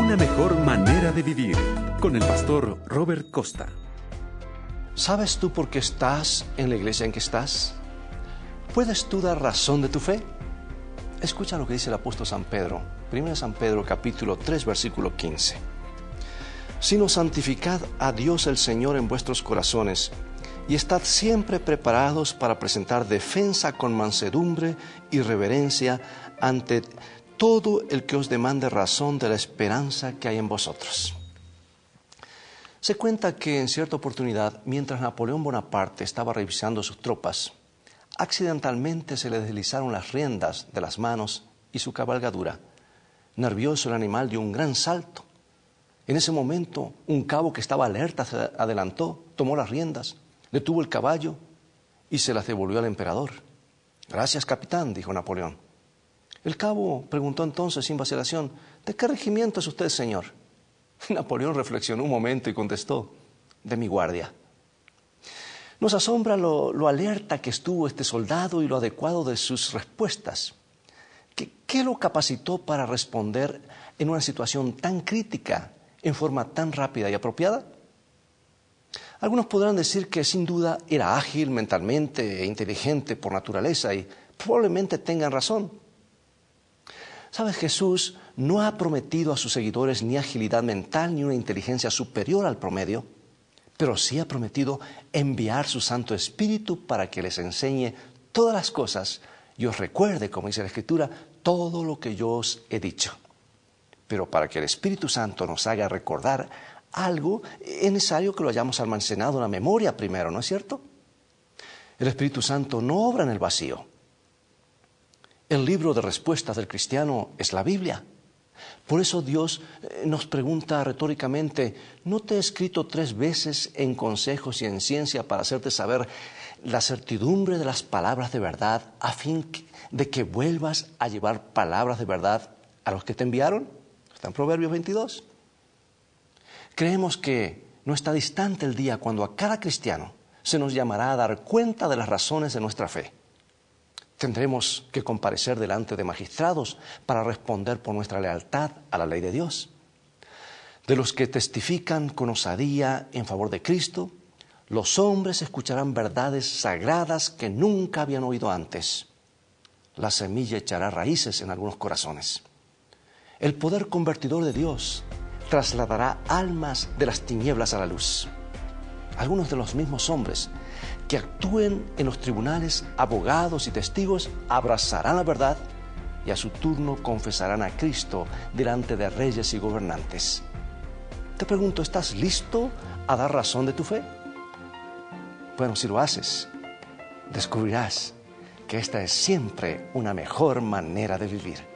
Una mejor manera de vivir, con el pastor Robert Costa. ¿Sabes tú por qué estás en la iglesia en que estás? ¿Puedes tú dar razón de tu fe? Escucha lo que dice el apóstol San Pedro, 1 San Pedro capítulo 3 versículo 15. Sino santificad a Dios el Señor en vuestros corazones, y estad siempre preparados para presentar defensa con mansedumbre y reverencia ante todo el que os demande razón de la esperanza que hay en vosotros. Se cuenta que en cierta oportunidad, mientras Napoleón Bonaparte estaba revisando sus tropas, accidentalmente se le deslizaron las riendas de las manos y su cabalgadura. Nervioso, el animal dio un gran salto. En ese momento, un cabo que estaba alerta se adelantó, tomó las riendas, detuvo el caballo y se las devolvió al emperador. «Gracias, capitán», dijo Napoleón. El cabo preguntó entonces sin vacilación: «¿De qué regimiento es usted, señor?». Napoleón reflexionó un momento y contestó: «De mi guardia». Nos asombra lo alerta que estuvo este soldado y lo adecuado de sus respuestas. ¿Qué lo capacitó para responder en una situación tan crítica en forma tan rápida y apropiada? Algunos podrán decir que sin duda era ágil mentalmente e inteligente por naturaleza, y probablemente tengan razón. ¿Sabes? Jesús no ha prometido a sus seguidores ni agilidad mental ni una inteligencia superior al promedio, pero sí ha prometido enviar su Santo Espíritu para que les enseñe todas las cosas y os recuerde, como dice la Escritura, todo lo que yo os he dicho. Pero para que el Espíritu Santo nos haga recordar algo, es necesario que lo hayamos almacenado en la memoria primero, ¿no es cierto? El Espíritu Santo no obra en el vacío. El libro de respuestas del cristiano es la Biblia. Por eso Dios nos pregunta retóricamente: ¿no te he escrito 3 veces en consejos y en ciencia para hacerte saber la certidumbre de las palabras de verdad, a fin de que vuelvas a llevar palabras de verdad a los que te enviaron? Está en Proverbios 22. Creemos que no está distante el día cuando a cada cristiano se nos llamará a dar cuenta de las razones de nuestra fe. Tendremos que comparecer delante de magistrados para responder por nuestra lealtad a la ley de Dios. De los que testifican con osadía en favor de Cristo, los hombres escucharán verdades sagradas que nunca habían oído antes. La semilla echará raíces en algunos corazones. El poder convertidor de Dios trasladará almas de las tinieblas a la luz. Algunos de los mismos hombres que actúen en los tribunales, abogados y testigos, abrazarán la verdad y a su turno confesarán a Cristo delante de reyes y gobernantes. Te pregunto, ¿estás listo a dar razón de tu fe? Bueno, si lo haces, descubrirás que esta es siempre una mejor manera de vivir.